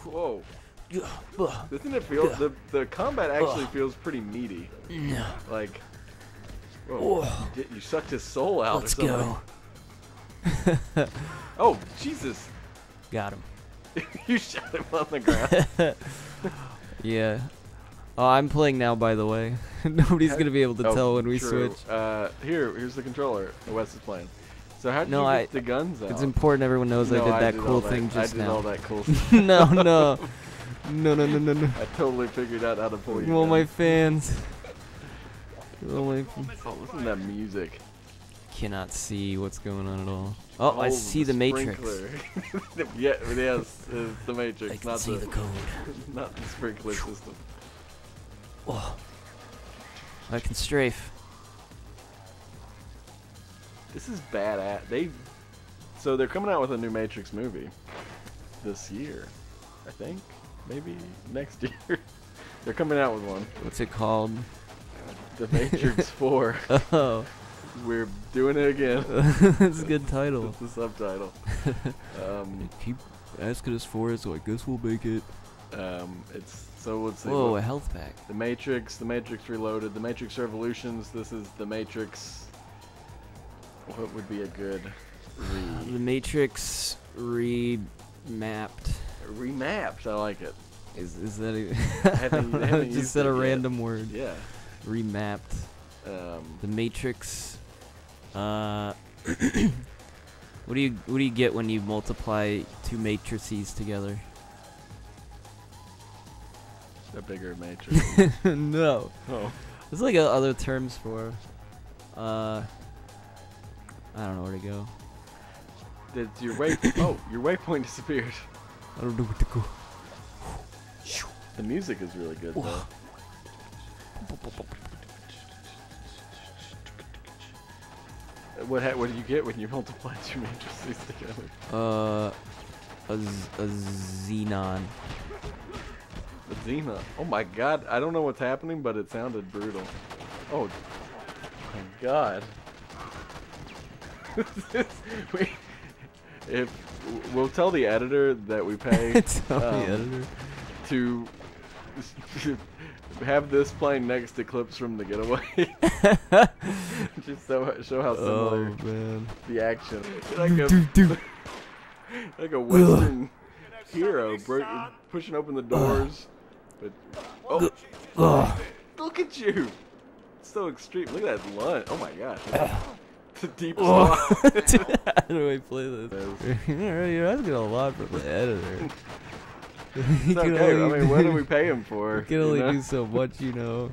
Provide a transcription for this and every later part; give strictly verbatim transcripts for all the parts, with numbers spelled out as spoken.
Whoa. Doesn't it feel the the combat actually feels pretty meaty? No. Like, whoa, you, did, you sucked his soul out. Let's or something. go. Oh Jesus! Got him. You shot him on the ground. Yeah. Oh, I'm playing now, by the way. Nobody's How- gonna be able to oh, tell when we true. switch. Uh, here, here's the controller. Wes is playing. So how did No, you I- get the guns out? It's important everyone knows no, I did that all cool that. thing just I did now. all that cool stuff. no, no. No, no, no, no, no. I totally figured out how to pull you. All my fans. All my Oh, listen to that music. cannot see what's going on at all. Oh, I Oh, see the Matrix. sprinkler. Yeah, yes, it's the Matrix, I can not see the, the code. not the sprinkler system. Oh. I can strafe. This is badass. They, so they're coming out with a new Matrix movie this year, I think. Maybe next year. They're coming out with one. What's it called? The Matrix four. Oh. We're doing it again. That's a good title. That's the subtitle. Um, Keep asking us for it, so I guess we'll make it. um, it's so let's see. Whoa, what- a health pack. The Matrix, The Matrix Reloaded, The Matrix Revolutions. This is The Matrix. What would be a good re The Matrix remapped. remapped? I like it. Is is that a haven't- I haven't just used said it a yet. random word? Yeah. Remapped. Um, The Matrix. Uh, what do you what do you get when you multiply two matrices together? a bigger Matrix. No. Oh. There's like uh, other terms for. Uh, I don't know where to go. Did your way? Oh, your waypoint disappeared. I don't know where to go. The music is really good though. What ha what do you get when you multiply two matrices together? Uh, a, z- a xenon. The Xena. Oh my god, I don't know what's happening, but it sounded brutal. Oh my god. we, if we'll tell the editor that we pay Tell the um, editor. to have this playing next to clips from The Getaway. Just so show how similar Oh man. the action. Like a, like a Western hero break, pushing open the doors. But oh, Ugh. look at you! It's so extreme. Look at that lunge. Oh my gosh. It's a deep Oh. spot. How do I play this? You're asking a lot from the editor. It's You can okay. I only mean, what do do- we pay him for? You can you only know? do so much, you know.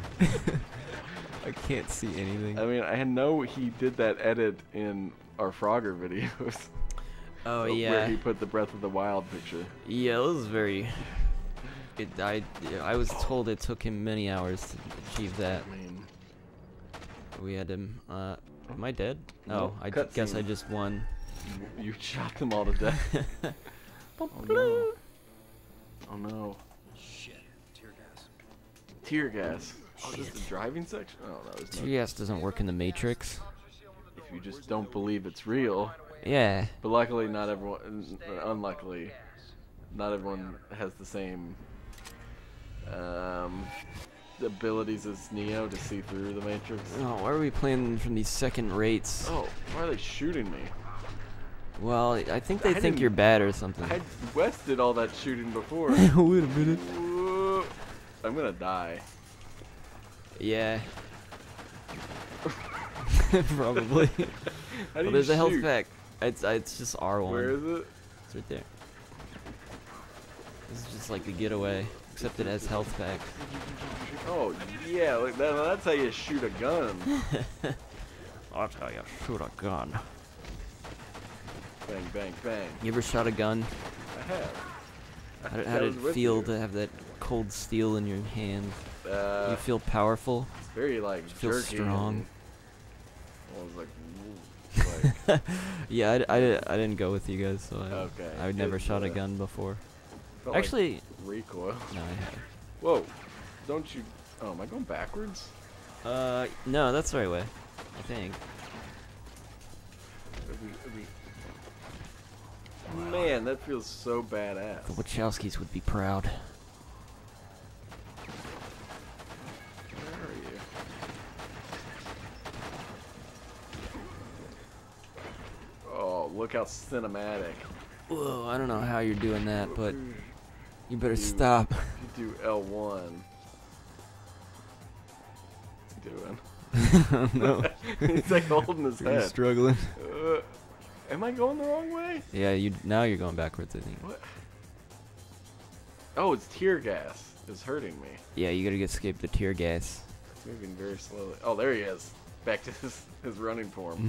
I can't see anything. I mean, I know he did that edit in our Frogger videos. Oh where yeah. he put the Breath of the Wild picture. Yeah, it was very. It, I, I was told it took him many hours to achieve that. I mean, We had him. Uh, am I dead? No, Oh, I cut guess scene. I just won. you, you shot them all to death. Oh no. Oh no. Shit. Tear gas. Tear gas. Oh, this is the driving section? Oh no, there's no. Tear gas doesn't work in the Matrix. If you just don't believe it's real. Yeah. But luckily, not everyone. Unluckily, not everyone has the same um, abilities as Neo to see through the Matrix. Oh, why are we playing from these second rates? Oh, why are they shooting me? Well, I think they I think didn't- you're bad or something. I Wes did all that shooting before. Wait a minute. Whoa. I'm gonna die. Yeah. Probably. How do Well, you there's a health shoot? pack. It's uh, it's just R one. Where is it? It's right there. This is just like the getaway, except it has health pack. Oh yeah, like that, that's how you shoot a gun. That's how you shoot a gun. Bang, bang, bang. You ever shot a gun? I have. I How did, think how I did was it with feel you. to have that cold steel in your hand? Uh, you feel powerful? it's very like feel jerky strong? and- I was like, woo, like Yeah, I, d- I, d- I didn't go with you guys, so I, Okay, I would never it's, shot a uh, gun before. felt like Actually, recoil. no, I haven't. Whoa, don't you? Oh, am I going backwards? Uh, no, that's the right way. I think. Are we- are we- Man, that feels so badass. The Wachowskis would be proud. Where are you? Oh, look how cinematic. Whoa, I don't know how you're doing that, but you better You- stop. If you do L one. What's he doing? No. He's like holding his You're head. struggling. Uh, am I going the wrong way? Yeah, you now you're going backwards, I think. What? Oh, it's tear gas. It's hurting me. Yeah, you gotta escape the tear gas. It's moving very slowly. Oh, there he is. Back to his, his running form.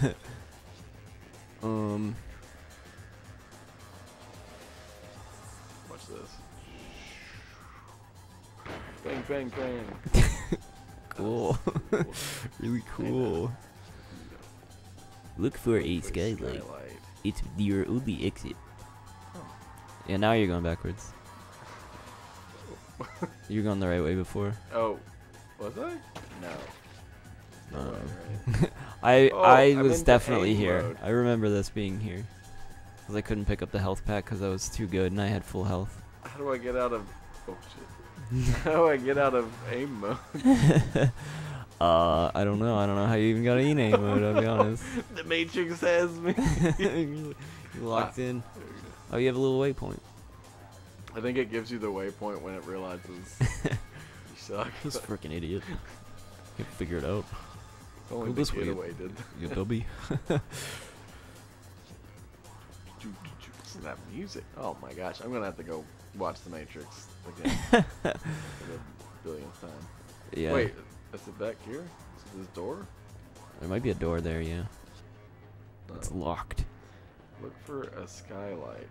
um. Watch this. Bang, bang, bang. Cool. Really cool. Look for a Quick skylight. skylight. It's your only exit. Oh. Yeah, now you're going backwards. You were going the right way before. Oh, was I? No. No, Uh, right. I Oh, I I'm was into definitely aim here. mode. I remember this being here. Cause I couldn't pick up the health pack because I was too good and I had full health. How do I get out of? Oh shit. How do I get out of aim mode? uh, I don't know. I don't know how you even got in aim mode. I'll be honest. The Matrix has me. You locked in. Oh, you have a little waypoint. I think it gives you the waypoint when it realizes you suck. This freaking idiot. Can't figure it out. Only Go the this way. getaway did. You dubby. That music. Oh my gosh, I'm gonna have to go watch The Matrix again for the billionth time. Yeah. Wait, is it back here? Is it this door? There might be a door there. Yeah. No. It's locked. Look for a skylight.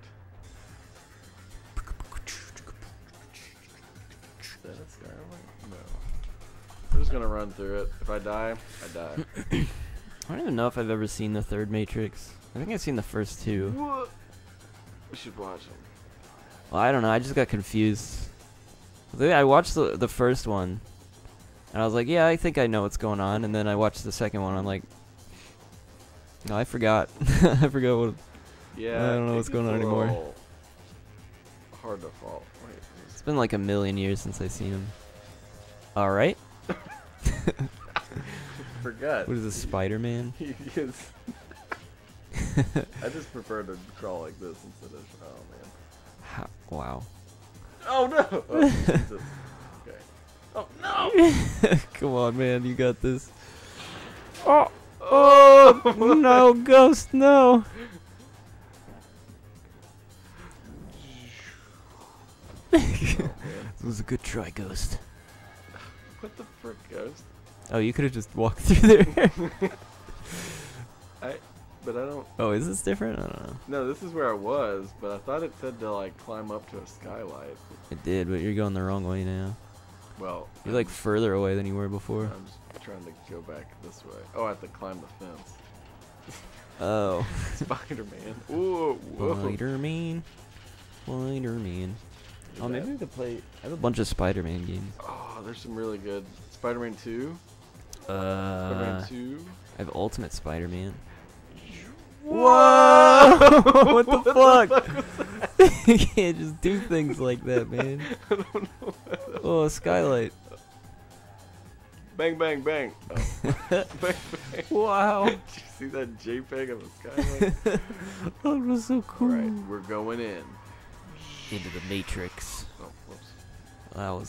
Is that a skylight? No. I'm just gonna run through it. If I die, I die. I don't even know if I've ever seen the third Matrix. I think I've seen the first two. What? We should watch them. Well, I don't know. I just got confused. I think I watched the the first one, and I was like, "Yeah, I think I know what's going on." And then I watched the second one. I'm like, "No, I forgot. I forgot what." Yeah. I don't know it what's going gets on a anymore. little Hard to follow. Wait. It's been like a million years since I've seen him. All right. Forgot. What is this, Spider-Man? He is. I just prefer to crawl like this instead of. Oh man. How, wow. Oh no! Oh, Jesus. Okay. Oh no! Come on, man. You got this. Oh. Oh no, ghost, no. Oh, man. It was a good try, ghost. What the frick, Ghost? Oh, you could have just walked through there. I. But I don't. Oh, is this different? I don't know. No, this is where I was, but I thought it said to like climb up to a skylight. It did, but you're going the wrong way now. Well, You're like further away than you were before. I'm just trying to go back this way. Oh, I have to climb the fence. Oh. Spider-Man. Ooh, whoa. Spider-Man. Spider-Man. Look Oh, at maybe that. we could play. I have a bunch of Spider-Man games. Oh, there's some really good. Spider-Man two. Uh, Spider-Man two. I have Ultimate Spider-Man. Whoa! What the What fuck? was that? You can't just do things like that, man. I don't know. What that Oh, a skylight. Bang, bang, bang. Oh. Bang, bang. Wow. Did you see that JPEG of a skylight? That was so cool. Alright, we're going in. Into the Matrix. Oh, whoops. That was.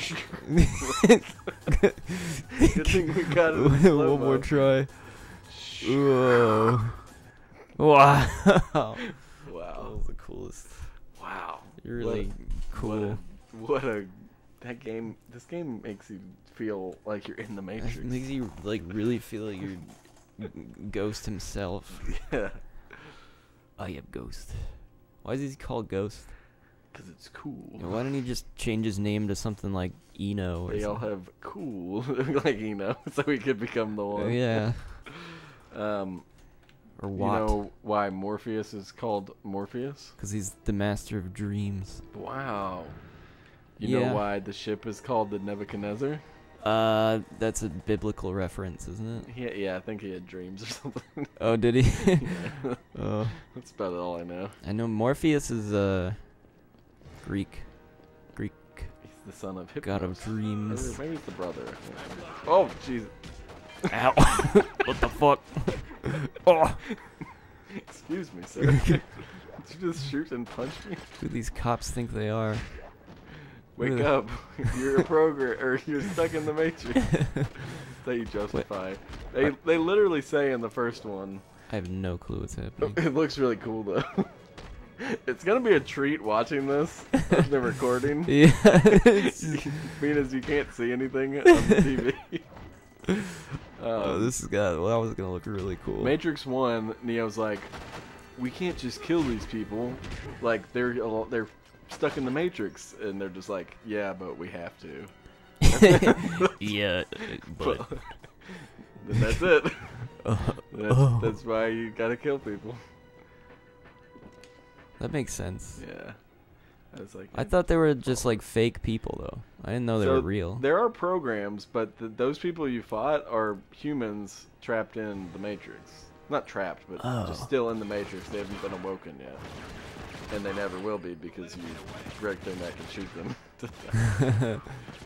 Good thing we got it in One slow-mo. more try. Whoa. Wow. That Wow. was the coolest. Wow. You're really cool. What a, what a that game this game makes you feel like you're in the Matrix. It makes you like really feel like you're Ghost himself. Yeah. I am Ghost. Why is he called Ghost? Cuz it's cool. You know, why don't he just change his name to something like Eno or They all something? have cool like you know, so we could become the Oh, one. yeah. Um Or you Watt. know why Morpheus is called Morpheus? Because he's the master of dreams. Wow. You Yeah. know why the ship is called the Nebuchadnezzar? Uh, that's a biblical reference, isn't it? He, yeah, I think he had dreams or something. Oh, did he? Yeah. Oh. That's about all I know. I know Morpheus is uh Greek. Greek He's the son of Hypnos. god of dreams. Maybe, maybe it's the brother. Oh, jeez. Ow. What the fuck? Oh. Excuse me, sir. Did you just shoot and punch me? Who these cops think they are? Wake Ugh. up. You're a program, or you're stuck in the Matrix. That you justify. They, they literally say in the first one, I have no clue what's happening. it looks really cool though. It's gonna be a treat watching this, of the recording. Yeah. it's just- Being as you can't see anything on the T V. Um, oh, this is got. Well, that was gonna look really cool. Matrix One, Neo's like, we can't just kill these people. Like they're a lo- they're stuck in the Matrix, and they're just like, yeah, but we have to. yeah, but But then that's it. uh, That's, oh. that's why you gotta kill people. that makes sense. Yeah. I was like, I thought they were just like fake people, though. I didn't know they So were real. There are programs, but th- those people you fought are humans trapped in the Matrix. Not trapped, but just Oh. still in the Matrix. They haven't been awoken yet. And they never will be because you Greg thing that can shoot them.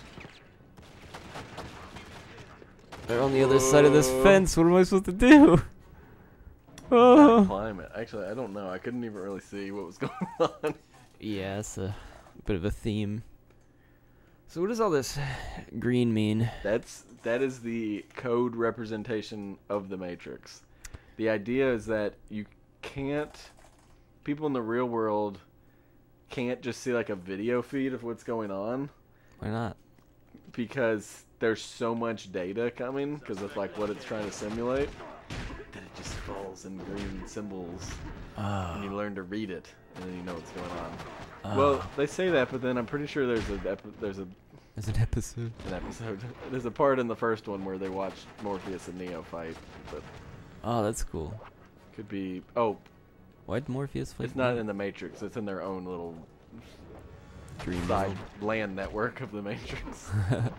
They're on the other side of this Whoa. fence. What am I supposed to do? Oh. Climb it. Actually, I don't know. I couldn't even really see what was going on. Yeah, it's a bit of a theme. So what does all this green mean? That's that is the code representation of the Matrix. The idea is that you can't people in the real world can't just see like a video feed of what's going on Why not? because there's so much data coming because of like what it's trying to simulate that it just falls in green symbols and you Oh. learn to read it and then you know what's going on. Oh. Well, they say that, but then I'm pretty sure there's a epi- there's a There's an episode. an episode. There's a part in the first one where they watch Morpheus and Neo fight, but Oh, that's cool. could be. Oh, Why'd Morpheus fight? it's not Neo? in the Matrix. It's in their own little Dream side land network of the Matrix. world.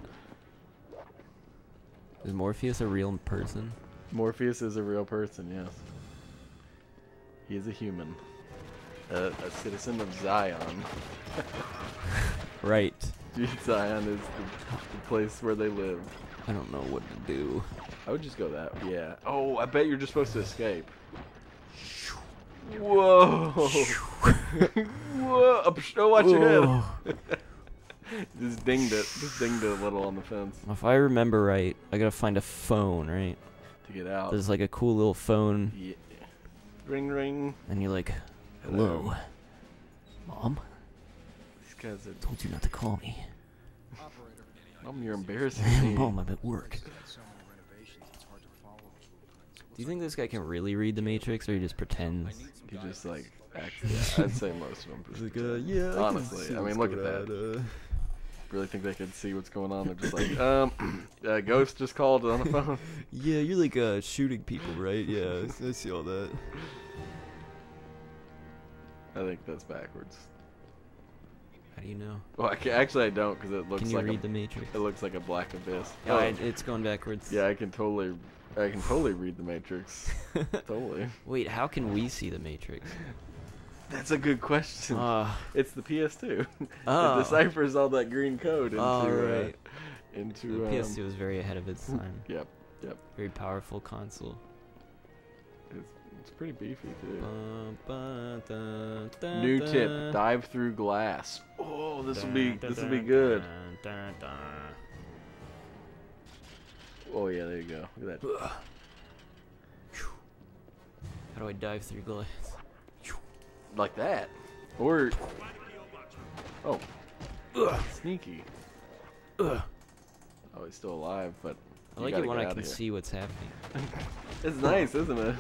Is Morpheus a real person? Morpheus is a real person. Yes, he is a human, a, a citizen of Zion. Right. Zion is the, the place where they live. I don't know what to do. I would just go that. Yeah. Oh, I bet you're just supposed to escape. Whoa! Whoa! Up, oh, watch your head. Just dinged it. Just dinged it a little on the fence If I remember right, I gotta find a phone, right? to get out. There's like a cool little phone, Yeah. Ring, ring. and you're like, Hello. hello. Mom? These guys are. Told you not to call me. Operator. Mom, you're embarrassing me. Mom, I'm at work. So many renovations, it's hard to follow. Do you think this guy can really read the Matrix, or he just pretends? He just like acts. Yeah, I'd say most of them. pretend. yeah. Honestly, I mean, look at that. Really think they could see what's going on? They're just like, um, uh, Ghost just called on the phone. Yeah, you're like uh, shooting people, right? Yeah, I see all that. I think that's backwards. How do you know? Well, I ca- actually I don't because it looks Can you like read a, the Matrix? it looks like a black abyss. Oh, Oh, I, it's going backwards. yeah, I can totally, I can totally read the Matrix. Totally. Wait, how can we see the Matrix? That's a good question. Uh, It's the P S two. Oh. It deciphers all that green code into Oh, uh, right. into. the Um, P S two was very ahead of its time. Yep, yep. Very powerful console. It's it's pretty beefy too. Ba, ba, da, da, New da. tip: dive through glass. Oh, this will be Da, this da, will be da, good. da, da, da. Oh yeah, there you go. Look at that. How do I dive through glass? Like that, or oh, sneaky. Ugh. Oh, he's still alive, but I you like gotta it when get I outta can here. see what's happening. It's nice, isn't it?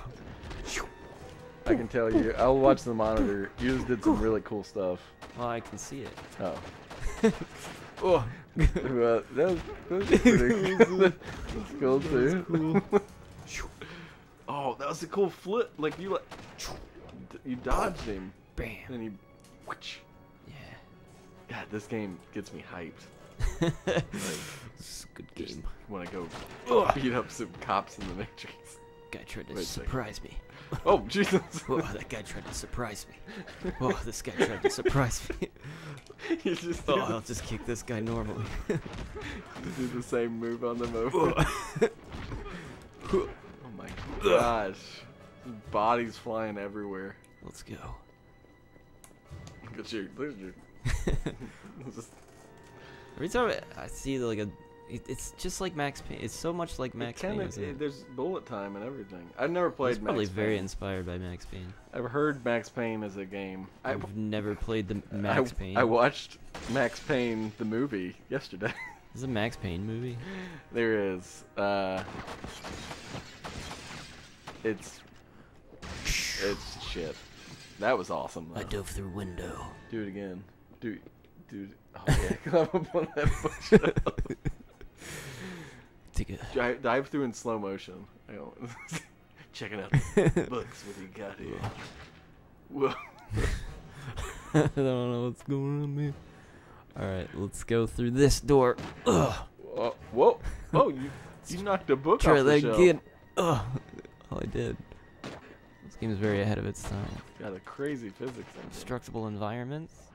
I can tell you. I'll watch the monitor. You just did some really cool stuff. Well, I can see it. Oh. Oh. Well, that was, that was pretty cool. That's cool too. Oh, that was a cool flip. Like you like, you dodged him, Bam. and he, whoosh. Yeah. God, this game gets me hyped. It's a good Just game. want to go Ugh. beat up some cops in the Matrix. Guy tried to Wait a second. surprise me. Oh Jesus! Whoa, that guy tried to surprise me. Whoa, this guy tried to surprise me. You just Oh, do, I'll just kick this guy normally. the, do the same move on the mobile. Oh my gosh! Bodies flying everywhere. Let's go. Look at you! Look at you! Just- Every time I see like a, it, it's just like Max Payne. It's so much like Max it Payne. kinda, isn't it- it? there's bullet time and everything. I've never played It's probably Max very Payne. inspired by Max Payne. I've heard Max Payne as a game. I, I've never played the Max I, Payne. I watched Max Payne the movie yesterday. Is it a Max Payne movie? There is. Uh, it's it's shit. That was awesome. Though. I dove through window. Do it again. Do dude. Oh yeah, climb up on that bookshelf. Take a. Dive, dive through in slow motion. I don't. Checking out the books. What do you got here? Whoa. I don't know what's going on, man. All right, let's go through this door. Ugh. Whoa. Whoa. Oh, you you knocked a book Try off the that shelf. again. Ugh. Oh, I did. This game is very ahead of its time. Got a crazy physics engine. Destructible environments.